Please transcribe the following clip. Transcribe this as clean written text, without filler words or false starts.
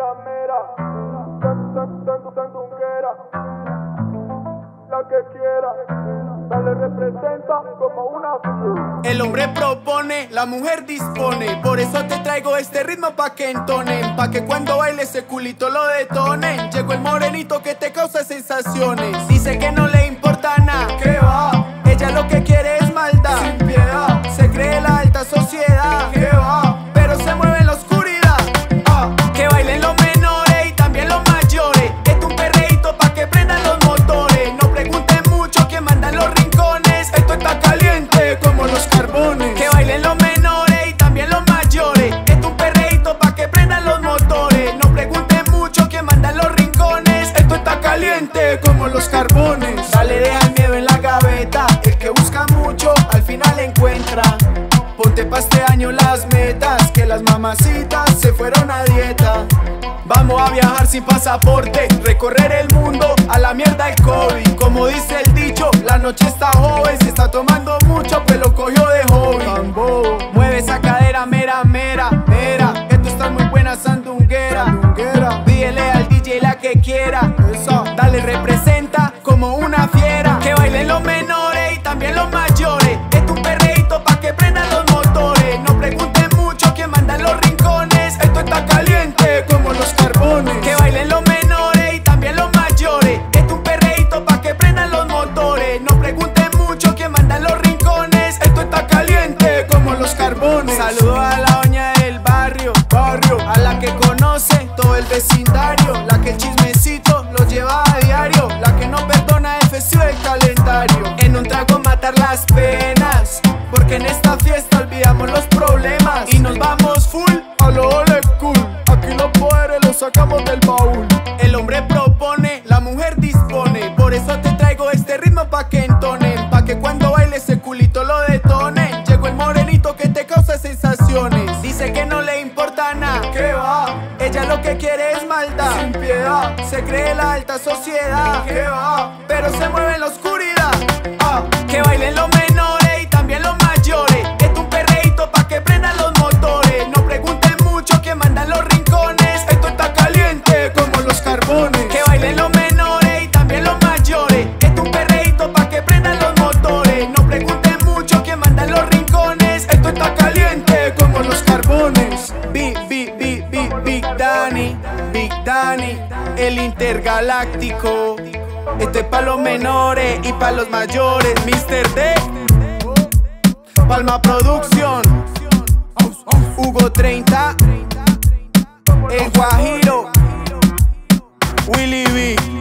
Sandunguera, la que quiera, dale representa como una. El hombre propone, la mujer dispone. Por eso te traigo este ritmo pa' que entonen, pa' que cuando baile ese culito lo detonen. Llegó el morenito que te causa sensaciones. Dice que no le importa nada, ¿Qué va? ella lo que quiere es maldad. Sin piedad. Se cree la alta sociedad, ¿Qué va? pero se mueve en la oscuridad. Que bailen los menores y también los mayores. Esto es un perreíto pa' que prendan los motores. No pregunten mucho quién manda en los rincones. Esto está caliente como los carbones. Que bailen los menores y también los mayores. Esto es un perreíto pa' que prendan los motores. No pregunten mucho quién manda en los rincones. Esto está caliente como los carbones. Dale, deja el miedo en la gaveta. El que busca mucho al final encuentra. Ponte pa' este año las metas, que las mamacitas se fueron a dieta. Vamos a viajar sin pasaporte, recorrer el mundo, a la mierda el COVID. Como dice el dicho, la noche está joven, se está tomando mucho, pues lo cogió de hobby. Tambo. Mueve esa cadera, mera, mera, mera, que tú estás muy buena, Sandunguera. Sandunguera. Pídele al DJ la que quiera, Esa. dale, representa como una fiera. Que bailen los menores y también los mayores. Esto es un perreíto pa' que prendan los motores. No pregunten mucho quién manda en los rincones. Esto está caliente como los carbones. Que bailen los menores y también los mayores. Esto es un perreíto pa' que prendan los motores. No pregunten mucho quién manda en los rincones. Esto está caliente como los carbones. Saludo a la doña del barrio, a la que conoce todo el vecindario, la que el chismecito lo lleva a diario, la que no perdona el festivo del calendario. En un trago matar las penas, porque en esta fiesta olvidamos los problemas y nos vamos full A lo old school, aquí los poderes los sacamos del baúl. El hombre propone, la mujer dispone. Por eso te traigo este ritmo pa' que entonen, pa' que cuando baile ese culito lo detonen. Llegó el morenito que te causa sensaciones. Dice que no le importa nada, ¿Qué va? ella lo que quiere es maldad. Sin piedad. Se cree la alta sociedad, ¿Qué va? pero se mueve en la oscuridad. Que bailen los menores y también los mayores. Esto es un perreíto pa' que prendan los motores. No pregunten mucho quién manda en los rincones. Esto está caliente como los carbones. Que bailen los menores y también los mayores. Esto es un perreíto pa' que prendan los motores. No pregunten mucho quién manda en los rincones. Esto está caliente como los carbones. Big Danny, el intergaláctico. Este es pa' los menores y pa' los mayores. Mr. D, Palma Producción, Hugo 30, El Guajiro, Willy B.